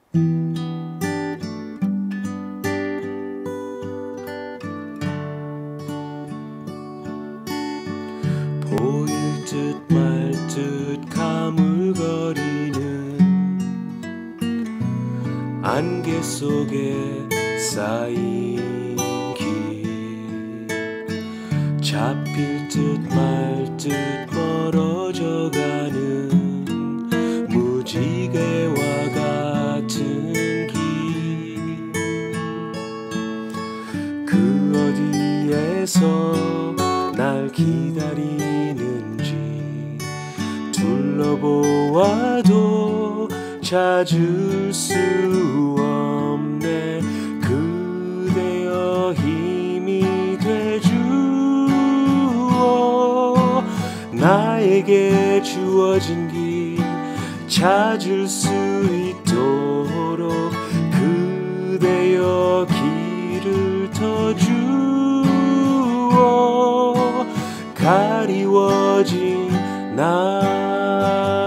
보일 듯 말 듯 가물거리는 안개 속에 쌓인 길, 잡힐 듯 말 듯 멀어져가는 무지개와 같은 길, 그 어디에서 날 기다리는지 둘러보아도 찾을 수 없네. 그대여 힘이 되주어 나에게 주어진 길 찾을 수 있도록 그대여 길을 터주어 가리워진 나